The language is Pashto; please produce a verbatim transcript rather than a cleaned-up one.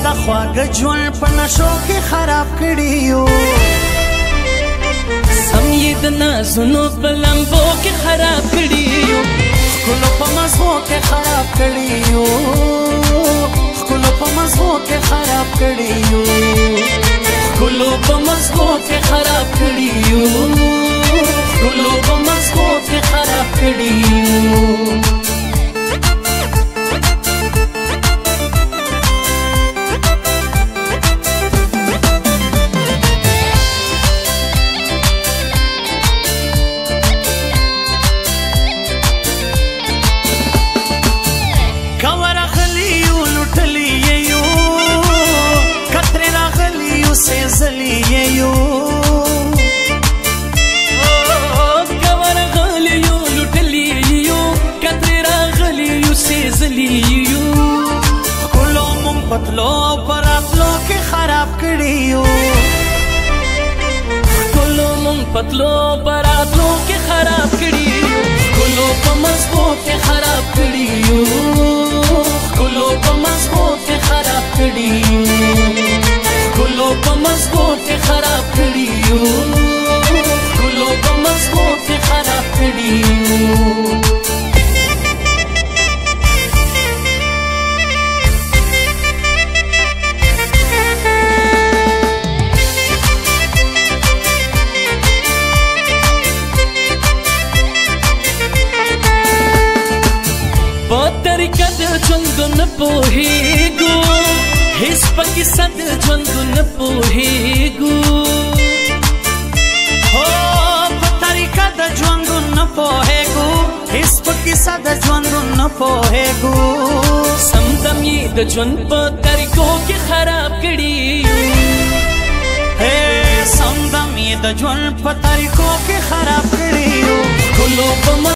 دومره خواږه ژوند په نشو کې خراب کړي یو سم یې د نازونو په لمبو کې خراب کړي یو ښکلو په مزغو کې خراب کړي یو ښکلو په مزغو کې خراب کړي یو ښکلو په مزغو کې خراب کړي یو ښکلو په مزغو کې خراب کړي یو ښکلو مونږ پتلو پر راتلو کې خراب کړي یو ښکلو مونږ پتلو پر راتلو کې خراب کړي یو ښکلو په مزغو کې خراب کړي یو ښکلو په مزغو کې خراب کړي یو ښکلو په مزغو کې خراب کړي یو ښکلو په مزغو کې خراب کړي یو ژوندونه پوهېږو هېڅ په کیسه د ژوندونه پوهېږو هو په طریقه د ژوندونه پوهېږو هېڅ په کیسه د ژوندونه پوهېږو سم دم یې د ژوند په طریقو کې خراب کړي هې سم دم یې د ژوند په طریقو کې خراب کړي